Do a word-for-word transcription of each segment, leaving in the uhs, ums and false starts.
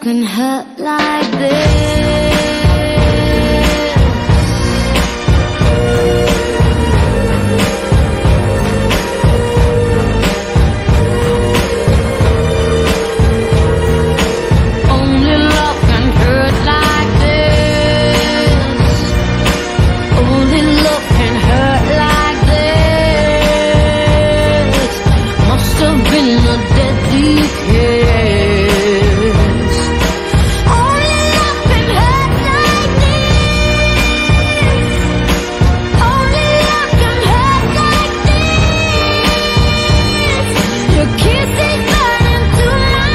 can hurt like this. Only love can hurt like this. Only love can hurt like this. Must have been a deadly kiss. Only love can hurt like this. Only love can hurt like this. Your kiss is burning through my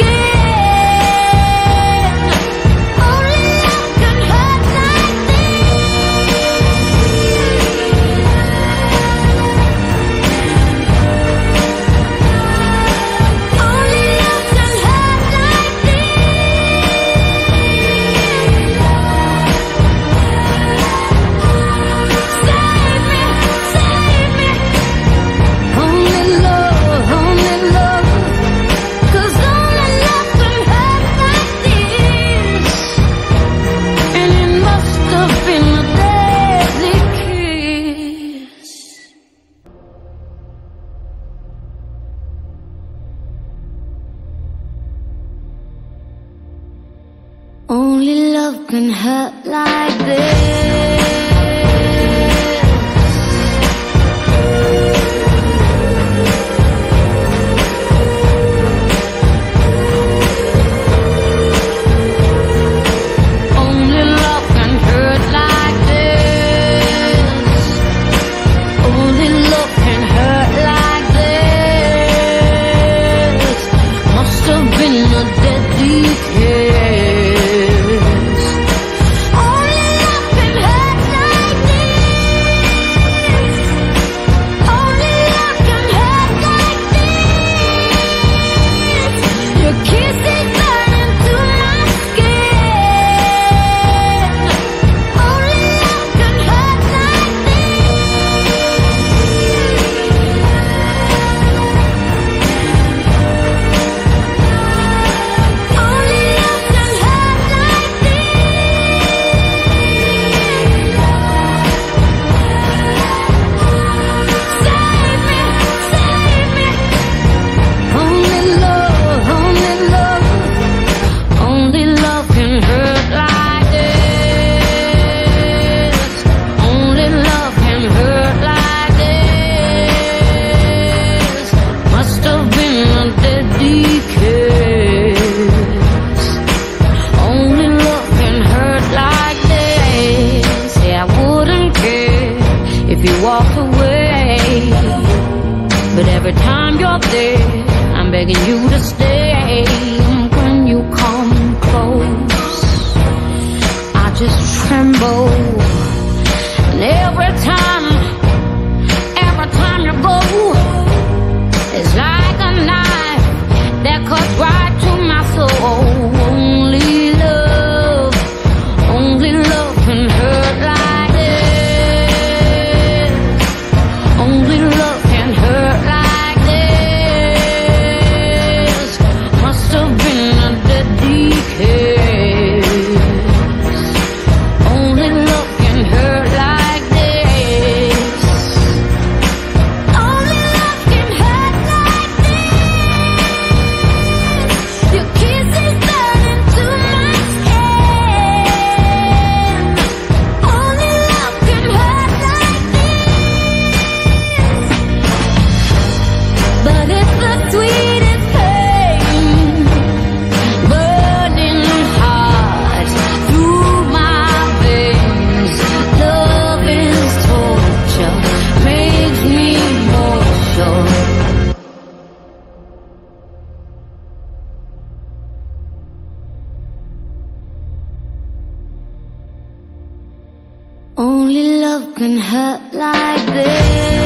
skin. Only love can hurt like Only love can hurt like Save me, save me. Only love, only love. 'Cause only love can hurt like this. And it must have been a deadly kiss. Only love can hurt like this. Only love can hurt like this. Only love can hurt like this. Must have been a deadly kiss. Only love can hurt like this. Only love can hurt like this. Your kiss is burning through my skin. Only love can hurt like Only love can hurt like Save me, save me. Only love, only love. Only love can hurt like this. Only love can hurt like this. Must have been a deadly kiss. Only love can hurt like this. Say I wouldn't care if you walked away, but every time you're there, I'm begging you to stay. When you come close, I just tremble. And every time, every time you go, it's like a knife that cuts right to my soul. Only love, only love can hurt like this. Only love can hurt like this. Must have been a deadly kiss. Only love can hurt like this. Only love can hurt like this. Your kiss is burning through my skin. Only love can hurt like this. But it's the sweetest pain, burning hot through my veins. Love is torture, makes me more sure. Only love can hurt like this.